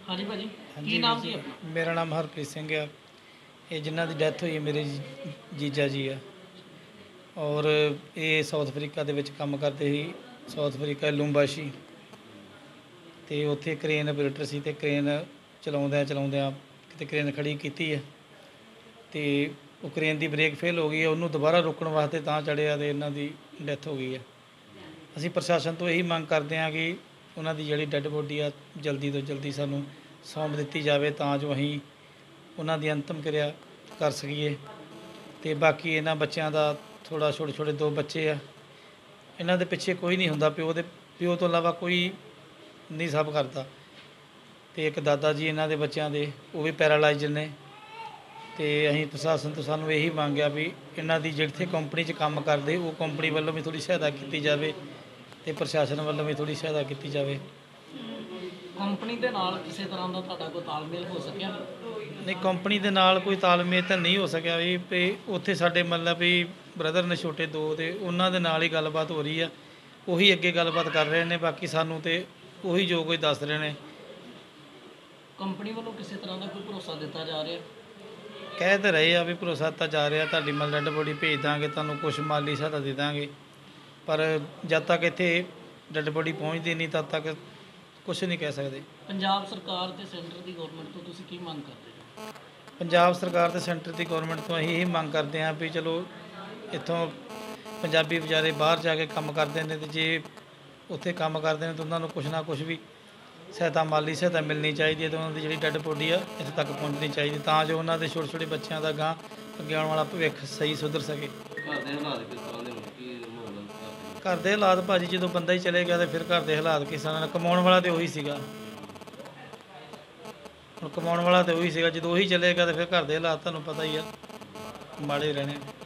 हाँ जी भाजी, हाँ की जी वीर नाम जी, की अपना? मेरा नाम हरप्रीत सिंह है। ये जिन्हों की डैथ हुई है मेरे जीजा जी है। और ये साउथ अफ्रीका ਦੇ ਵਿੱਚ ਕੰਮ ਕਰਦੇ ਸੀ। ਸਾਊਥ ਅਫਰੀਕਾ ਲੂੰਬਾਸ਼ੀ ਤੇ ਉੱਥੇ ਕ੍ਰੇਨ ਆਪਰੇਟਰ ਸੀ ਤੇ ਕ੍ਰੇਨ ਚਲਾਉਂਦਿਆਂ ਕਿਤੇ ਕ੍ਰੇਨ ਖੜੀ ਕੀਤੀ ਹੈ ਤੇ ਉਹ ਕ੍ਰੇਨ ਦੀ ਬ੍ਰੇਕ ਫੇਲ ਹੋ ਗਈ ਹੈ। ਉਹਨੂੰ ਦੁਬਾਰਾ ਰੋਕਣ ਵਾਸਤੇ ਤਾਂ ਚੜਿਆ ਤੇ ਇਹਨਾਂ ਦੀ ਡੈਥ ਹੋ ਗਈ ਹੈ। ਅਸੀਂ ਪ੍ਰਸ਼ਾਸਨ ਤੋਂ ਇਹੀ ਮੰਗ ਕਰਦੇ ਹਾਂ ਕਿ ਉਹਨਾਂ ਦੀ ਜਿਹੜੀ ਡੈੱਡ ਬੋਡੀ ਆ ਜਲਦੀ ਤੋਂ ਜਲਦੀ ਸਾਨੂੰ ਸੌਂਪ ਦਿੱਤੀ ਜਾਵੇ ਤਾਂ ਜੋ ਅਸੀਂ ਉਹਨਾਂ ਦੀ ਅੰਤਮ ਕਿਰਿਆ ਕਰ ਸਕੀਏ। ਤੇ ਬਾਕੀ ਇਹਨਾਂ ਬੱਚਿਆਂ ਦਾ ਥੋੜ੍ਹਾ ਛੋਟੇ ਦੋ ਬੱਚੇ ਆ। ਇਹਨਾਂ ਦੇ ਪਿੱਛੇ ਕੋਈ ਨਹੀਂ ਹੁੰਦਾ। ਪਿਓ ਤੋਂ ਇਲਾਵਾ ਕੋਈ ਨਹੀਂ ਸਭ ਕਰਦਾ। ਤੇ ਇੱਕ ਦਾਦਾ ਜੀ ਇਹਨਾਂ ਦੇ ਬੱਚਿਆਂ ਦੇ ਉਹ ਵੀ ਪੈਰਾਲਾਈਜ਼ਡ ਨੇ। ਤੇ ਅਸੀਂ ਪ੍ਰਸ਼ਾਸਨ ਤੋਂ ਸਾਨੂੰ ਇਹੀ ਮੰਗ ਆ ਵੀ ਇਹਨਾਂ ਦੀ ਜਿੱਥੇ ਕੰਪਨੀ 'ਚ ਕੰਮ ਕਰਦੇ ਉਹ ਕੰਪਨੀ ਵੱਲੋਂ ਵੀ ਥੋੜ੍ਹੀ ਸਹਾਇਤਾ ਕੀਤੀ ਜਾਵੇ ਤੇ ਪ੍ਰਸ਼ਾਸਨ ਵੱਲੋਂ ਵੀ ਥੋੜ੍ਹੀ ਸਹਾਇਤਾ ਕੀਤੀ ਜਾਵੇ। ਕੰਪਨੀ ਦੇ ਨਾਲ ਕਿਸੇ ਤਰ੍ਹਾਂ ਦਾ ਤੁਹਾਡਾ ਕੋਈ ਤਾਲਮੇਲ ਹੋ ਸਕਿਆ? ਨਹੀਂ, ਕੰਪਨੀ ਦੇ ਨਾਲ ਕੋਈ ਤਾਲਮੇਲ ਤਾਂ ਨਹੀਂ ਹੋ ਸਕਿਆ ਵੀ ਉੱਥੇ ਸਾਡੇ ਮਤਲਬ ਵੀ ਬ੍ਰਦਰ ਨੇ ਛੋਟੇ ਦੋ ਤੇ ਉਹਨਾਂ ਦੇ ਨਾਲ ਹੀ ਗੱਲਬਾਤ ਹੋ ਰਹੀ ਆ। ਉਹੀ ਅੱਗੇ ਗੱਲਬਾਤ ਕਰ ਰਹੇ ਨੇ। ਬਾਕੀ ਸਾਨੂੰ ਤੇ ਉਹੀ ਜੋ ਕੁਝ ਦੱਸ ਰਹੇ ਨੇ। ਕੰਪਨੀ ਵੱਲੋਂ ਕਿਸੇ ਤਰ੍ਹਾਂ ਦਾ ਕੋਈ ਭਰੋਸਾ ਦਿੱਤਾ ਜਾ ਰਿਹਾ? ਕਹਿ ਤਾਂ ਰਹੇ ਆ ਵੀ ਭਰੋਸਾ ਦਿੱਤਾ ਜਾ ਰਿਹਾ, ਤੁਹਾਡੀ ਮਤਲਬ ਡੈੱਡ ਬੋਡੀ ਭੇਜ ਦਾਂਗੇ, ਤੁਹਾਨੂੰ ਕੁਛ ਮਾਲੀ ਸਹਾਇਤਾ ਦੇ ਦਾਂਗੇ। ਪਰ ਜਦ ਤੱਕ ਇੱਥੇ ਡੈੱਡ ਬੋਡੀ ਪਹੁੰਚਦੀ ਨਹੀਂ ਤਦ ਤੱਕ ਕੁਛ ਨਹੀਂ ਕਹਿ ਸਕਦੇ। ਪੰਜਾਬ ਸਰਕਾਰ ਤੇ ਸੈਂਟਰ ਦੀ ਗਵਰਨਮੈਂਟ ਤੋਂ ਤੁਸੀਂ ਕੀ ਮੰਗ ਕਰਦੇ ਹੋ? ਪੰਜਾਬ ਸਰਕਾਰ ਤੇ ਸੈਂਟਰ ਦੀ ਗੌਰਮੈਂਟ ਤੋਂ ਅਸੀਂ ਇਹ ਮੰਗ ਕਰਦੇ ਹਾਂ ਵੀ ਚਲੋ ਇੱਥੋਂ ਪੰਜਾਬੀ ਵਿਚਾਰੇ ਬਾਹਰ ਜਾ ਕੇ ਕੰਮ ਕਰਦੇ ਨੇ ਤੇ ਜੇ ਉੱਥੇ ਕੰਮ ਕਰਦੇ ਨੇ ਤਾਂ ਉਹਨਾਂ ਨੂੰ ਕੁਛ ਨਾ ਕੁਛ ਵੀ ਸਹਾਇਤਾ, ਮਾਲੀ ਸਹਾਇਤਾ ਮਿਲਣੀ ਚਾਹੀਦੀ ਹੈ ਤੇ ਉਹਨਾਂ ਦੀ ਜਿਹੜੀ ਡੈੱਡ ਬੋਡੀ ਆ ਇੱਥੇ ਤੱਕ ਪਹੁੰਚਣੀ ਚਾਹੀਦੀ ਤਾਂ ਜੋ ਉਹਨਾਂ ਦੇ ਛੋਟੇ ਬੱਚਿਆਂ ਦਾ ਅਗਾਂਹ ਅੱਗੇ ਆਉਣ ਵਾਲਾ ਭਵਿੱਖ ਸਹੀ ਸੁਧਰ ਸਕੇ। ਘਰ ਦੇ ਹਾਲਾਤ ਕਿਸ ਤਰ੍ਹਾਂ ਦੇ ਹੋਣ, ਕੀ ਮਾਹੌਲ ਹੈ? ਘਰ ਦੇ ਹਾਲਾਤ ਭਾਜੀ ਜਦੋਂ ਬੰਦਾ ਹੀ ਚਲੇ ਗਿਆ ਤੇ ਫਿਰ ਘਰ ਦੇ ਹਾਲਾਤ ਕਿਸ ਤਰ੍ਹਾਂ ਨਾਲ? ਕਮਾਉਣ ਵਾਲਾ ਤੇ ਉਹੀ ਸੀਗਾ। ਹੁਣ ਕਮਾਉਣ ਵਾਲਾ ਤੇ ਉਹੀ ਸੀਗਾ, ਜਦੋਂ ਉਹੀ ਚਲੇ ਗਿਆ ਤੇ ਫਿਰ ਘਰ ਦੇ ਹਾਲਾਤ ਤੁਹਾਨੂੰ ਪਤਾ ਹੀ ਆ, ਮਾੜੇ ਰਹਿਣੇ।